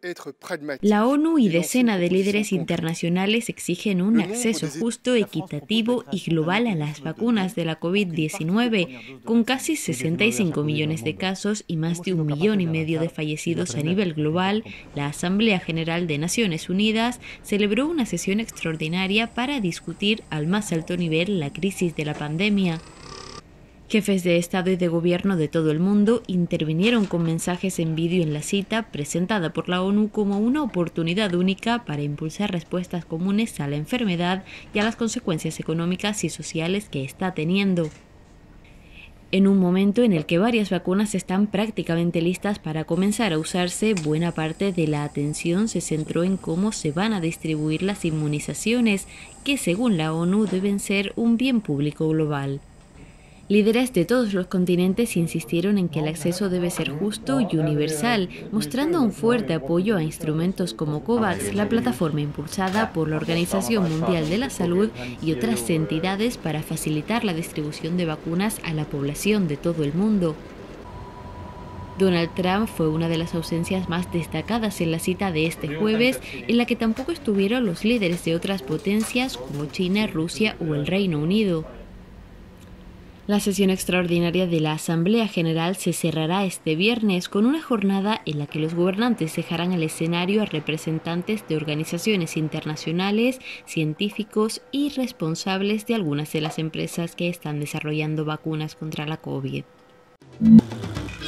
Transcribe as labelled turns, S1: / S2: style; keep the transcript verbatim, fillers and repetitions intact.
S1: La ONU y decenas de líderes internacionales exigen un acceso justo, equitativo y global a las vacunas de la COVID diecinueve, con casi sesenta y cinco millones de casos y más de un millón y medio de fallecidos a nivel global. La Asamblea General de Naciones Unidas celebró una sesión extraordinaria para discutir al más alto nivel la crisis de la pandemia. Jefes de Estado y de Gobierno de todo el mundo intervinieron con mensajes en vídeo en la cita, presentada por la ONU como una oportunidad única para impulsar respuestas comunes a la enfermedad y a las consecuencias económicas y sociales que está teniendo. En un momento en el que varias vacunas están prácticamente listas para comenzar a usarse, buena parte de la atención se centró en cómo se van a distribuir las inmunizaciones, que según la ONU deben ser un bien público global. Líderes de todos los continentes insistieron en que el acceso debe ser justo y universal, mostrando un fuerte apoyo a instrumentos como COVAX, la plataforma impulsada por la Organización Mundial de la Salud y otras entidades para facilitar la distribución de vacunas a la población de todo el mundo. Donald Trump fue una de las ausencias más destacadas en la cita de este jueves, en la que tampoco estuvieron los líderes de otras potencias como China, Rusia o el Reino Unido. La sesión extraordinaria de la Asamblea General se cerrará este viernes con una jornada en la que los gobernantes dejarán el escenario a representantes de organizaciones internacionales, científicos y responsables de algunas de las empresas que están desarrollando vacunas contra la COVID.